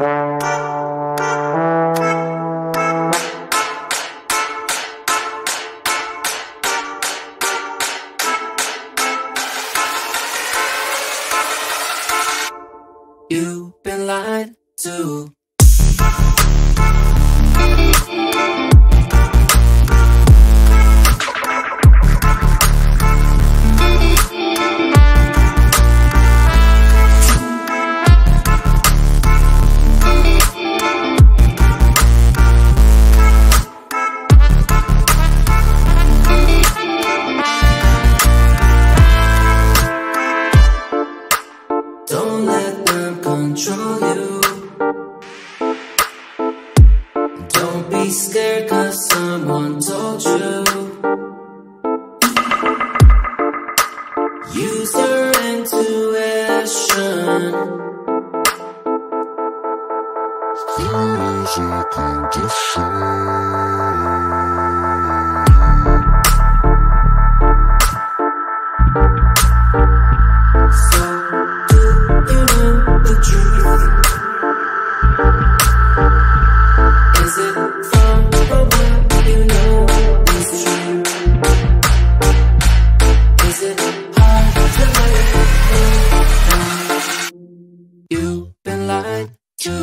You've been lied to. Don't let them control you. Don't be scared 'cause someone told you. Use your intuition. There is a condition. So do you know the truth? Is it far from what you know is true? Is it hard to let go? You've been lied to.